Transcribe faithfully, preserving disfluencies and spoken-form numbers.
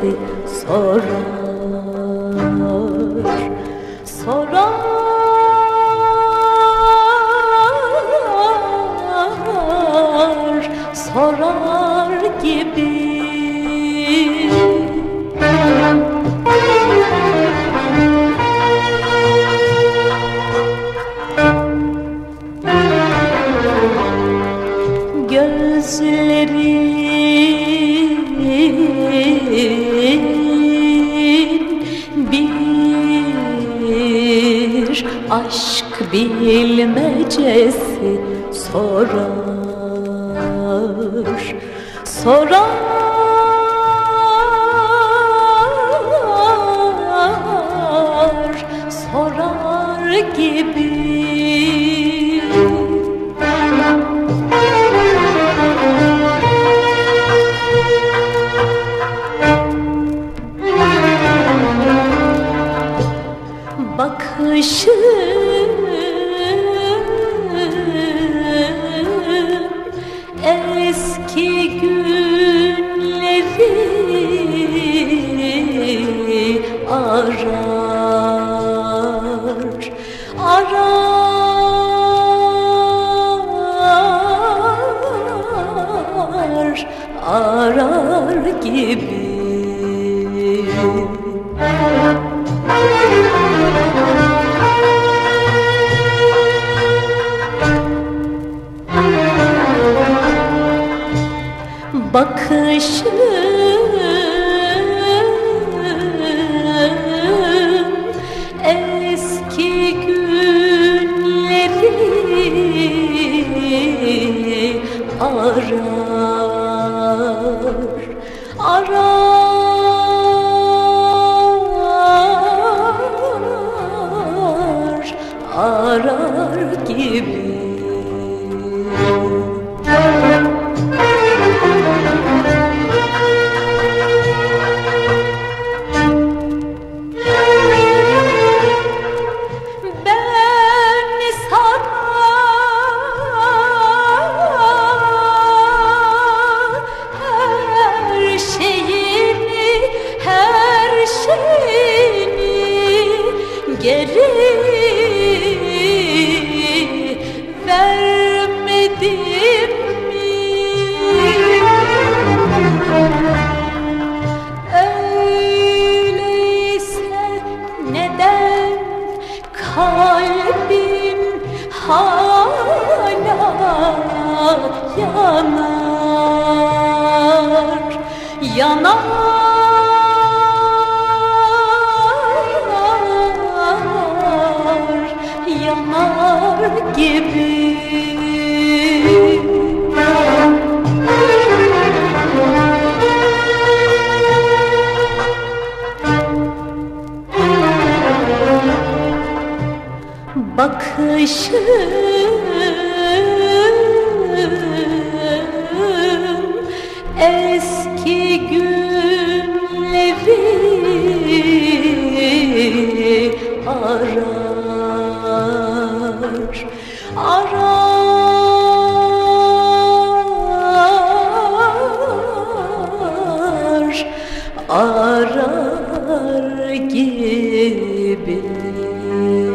gecesi sorar, sorar, sorar gibi. Gözlerin bir aşk bilmecesi sorar, sorar, sorar gibi. Bakışın eski günleri arar, arar, arar gibi. Bakışım eski günleri arar, arar, arar gibi. Geri vermedim mi? Öyleyse neden kalbim hala yanar, yanar? Yanar gibi. Bakışım eski günleri arar, arar, arar gibi.